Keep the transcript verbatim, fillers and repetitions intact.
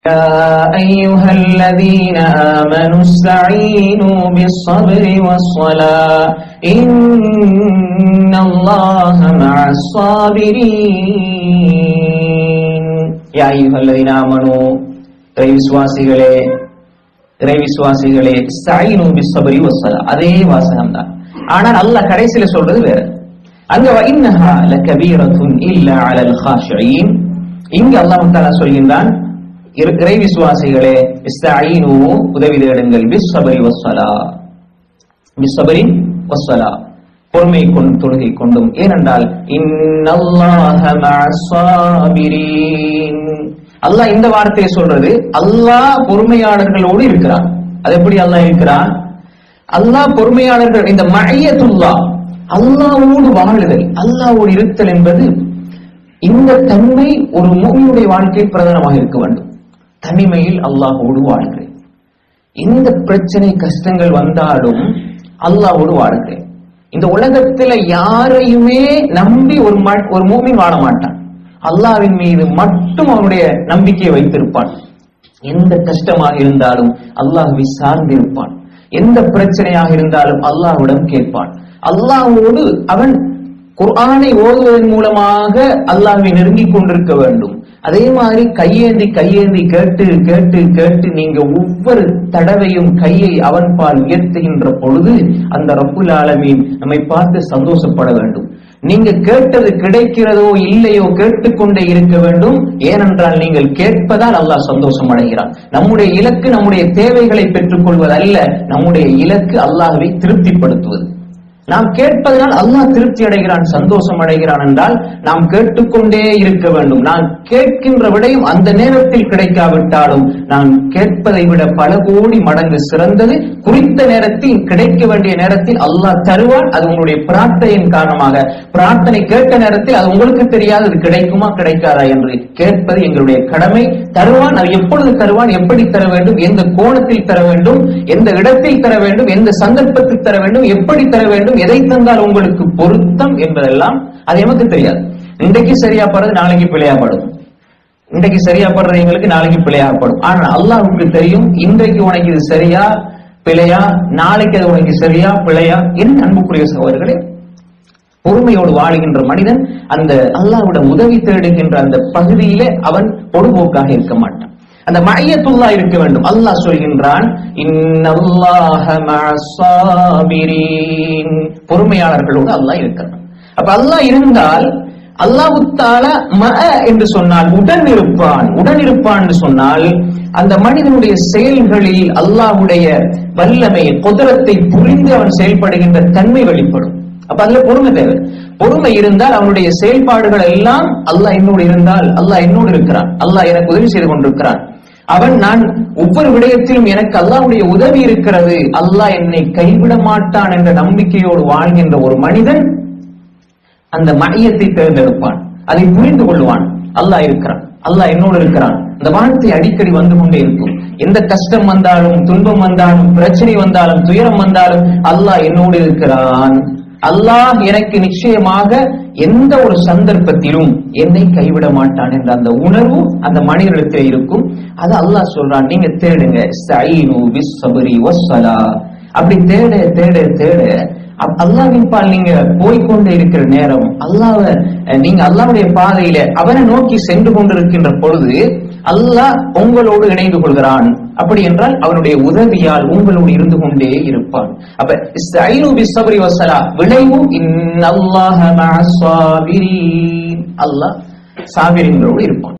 يا أيها الذين آمنوا استعينوا بالصبر والصلاة إن الله مع الصابرين. يا أيها الذين آمنوا இறைவிசுவாசிகளே இறைவிசுவாசிகளே استعينوا بالصبر والصلاة அதே வாசகம் தான். ஆனால் அல்லாஹ் கடைசியில சொல்றது வேற. அங்க وإنها لكبيرة إلا على الخاشعين. இங்க அல்லாஹ் தஆலா சொல்கின்றான் இறை விசுவாசிகளே இஸ்தஈனு உதவி தேடுங்கள் பிஸ்ஸபரி வஸ்ஸலா பிஸ்ஸபரி வஸ்ஸலா பொறுமை கொண்டு தொழுகை கொண்டும். ஏனென்றால் இன்னல்லாஹ மஅஸ் ஸாபிரீன். அல்லாஹ் இந்த வார்த்தையை சொல்றது அல்லாஹ் பொறுமையாளர்களோடு இருக்கிறான். அது எப்படி அல்லாஹ் இருக்கிறான்? அல்லாஹ் பொறுமையாளர்கள் இந்த மஅய்யத்துல்லாஹ் அல்லாஹ்வோடு வாழுதல் அல்லாஹ்வோடு இருத்தல் என்பது இந்த தன்மை ஒரு முஃமினுடைய வாழ்க்கையில் பிரதானமாக இருக்க வேண்டும். தனிமையில் அல்லாஹ்வோடு வாழ்கிறேன், இந்த பிரச்சனை கஷ்டங்கள் வந்தாலும் அல்லாஹ்வோடு வாழ்கிறேன். இந்த உலகத்துல யாரையுமே நம்பி ஒரு ஒரு முஃமின் வாழ மாட்டான். அல்லாஹ்வின் மீது மட்டும் அவனுடைய நம்பிக்கையை வைத்திருப்பான். எந்த கஷ்டமாக இருந்தாலும் அல்லாஹ்வை சார்ந்திருப்பான். எந்த பிரச்சனையாக இருந்தாலும் அல்லாஹ்விடம் கேட்பான். அல்லாஹ்வோடு அவன் குர்ஆனை ஓதுவதன் மூலமாக அல்லாஹ்வை நெருங்கிக் கொண்டிருக்க வேண்டும். அதே மாதிரி கையேந்தி கையேந்தி கேட்டு கேட்டு கேட்டு நீங்க ஒவ்வொரு தடவையும் கையை அவன் பால் உயர்த்துகின்ற பொழுது அந்த ரப்புல் ஆலமீன் நம்மை பார்த்து சந்தோஷப்பட வேண்டும். நீங்க கேட்டது கிடைக்கிறதோ இல்லையோ கேட்டுக்கொண்டே இருக்க வேண்டும். ஏனென்றால் நீங்கள் கேட்பதால் அல்லாஹ் சந்தோஷம் அடைகிறான். நம்முடைய இலக்கு நம்முடைய தேவைகளை பெற்றுக் கொள்வது அல்ல, நம்முடைய இலக்கு அல்லாஹ்வை திருப்திப்படுத்துவது. நாம் கேட்பதனால் அல்லாஹ் திருப்தி அடைகிறான், சந்தோஷம் அடைகிறான் என்றால் நாம் கேட்டுக்கொண்டே இருக்க வேண்டும். நான் கேட்கின்ற விடையும் அந்த நேரத்தில் கிடைக்காவிட்டாலும் நான் கேட்பதை விட பல கோடி மடங்கு சிறந்தது. குறித்த நேரத்தில் கிடைக்க வேண்டிய நேரத்தில் அல்லாஹ் தருவான். அது உங்களுடைய பிரார்த்தனையின் காரணமாக. பிரார்த்தனை கேட்ட நேரத்தில் அது உங்களுக்கு தெரியாது அது கிடைக்குமா கிடைக்காதா என்று. கேட்பது எங்களுடைய கடமை. தருவான். அது எப்பொழுது தருவான், எப்படி தர வேண்டும், எந்த கோணத்தில் தர வேண்டும், எந்த இடத்தில் தர வேண்டும், எந்த சந்தர்ப்பத்தில் தர வேண்டும், எப்படி தர வேண்டும், எதை தந்தால் உங்களுக்கு பொருத்தம் என்பதெல்லாம் அது எமக்கு தெரியாது. இன்றைக்கு சரியா படுறது நாளைக்கு பிழையாப்படும், இன்றைக்கு சரியா படுறது எங்களுக்கு நாளைக்கு பிழையாப்படும். ஆனா அல்லாஹ்வுக்கு தெரியும் இன்றைக்கு உனக்கு இது சரியா பிழையா, நாளைக்கு அது உனக்கு சரியா பிழையா. என் அன்புக்குரிய சகோதரர்களே, பொறுமையோடு வாழுகின்ற மனிதன் அந்த அல்லாஹ்விடம் உதவி தேடுகின்ற அந்த பகுதியிலே அவன் பொடுபோக்காக இருக்க மாட்டான். அந்த மஅய்யத்துல்லாஹ் இருக்க வேண்டும். அல்லாஹ் சொல்கின்றான் இன்னல்லாஹ மஅஸ் ஸாபிரீன். பொறுமையாளர்களோடு அல்லாஹ் இருக்கிறான். அப்ப அல்லாஹ் இருந்தால் அல்லாஹ் தஆலா மஅ என்று சொன்னால் உடன் இருப்பான். உடன் இருப்பான் என்று சொன்னால் அந்த மனிதனுடைய செயல்களில் அல்லாஹ்வுடைய வல்லமை குதிரத்தை புரிந்து அவன் செயல்படுகின்ற தன்மை வெளிப்படும். அப்ப அதுல பொறுமை தேவை. பொறுமை இருந்தால் அவனுடைய செயல்பாடுகள் எல்லாம் அல்லாஹ் என்னோடு இருந்தால் அல்லாஹ் என்னோடு இருக்கிறான், அல்லாஹ் எனக்கு உதவி செய்து கொண்டிருக்கிறான், அவன் நான் ஒவ்வொரு விடயத்திலும் எனக்கு அல்லாஹ்வுடைய உதவி இருக்கிறது, அல்லாஹ் என்னை கைவிட மாட்டான் என்ற நம்பிக்கையோடு வாழ்கின்ற ஒரு மனிதன் அந்த மஅய்யத்தை தேர்ந்தெடுப்பான். அதை புரிந்து கொள்வான். அல்லாஹ் இருக்கிறான், அல்லாஹ் என்னோடு இருக்கிறான். இந்த வார்த்தை அடிக்கடி வந்து கொண்டே இருக்கும். எந்த கஷ்டம் வந்தாலும் துன்பம் வந்தாலும் பிரச்சனை வந்தாலும் துயரம் வந்தாலும் அல்லாஹ் என்னோடு இருக்கிறான், அல்லாஹ் எனக்கு நிச்சயமாக எந்த ஒரு சந்தர்ப்பத்திலும் என்னை கைவிட மாட்டான் என்ற அந்த உணர்வு அந்த மனிதனிடத்தில் இருக்கும். அது அல்லாஹ் சொல்றான், நீங்க தேடுங்க இஸ்தஈனு பிஸ்ஸப்ரி வஸ்ஸலா. அப்படி தேட தேட தேட அல்லாஹ்வின் பால் நீங்க போய்கொண்டே இருக்கிற நேரம் அல்லாஹ்வை நீங்க அல்லாஹ்வுடைய பாதையில அவனை நோக்கி சென்று கொண்டிருக்கின்ற பொழுது அல்லாஹ் உங்களோடு இணைந்து கொள்கிறான். அப்படி என்றால் அவனுடைய உதவியால் உங்களோடு இருந்து கொண்டே இருப்பான். அப்ப இஸ்தஈனு பிஸ்ஸப்ரி வஸ்ஸலா விளைவு இன்னல்லாஹ மஅஸ் ஸாபிரீன். அல்லாஹ் சாபிரீன்களோடு இருப்பான்.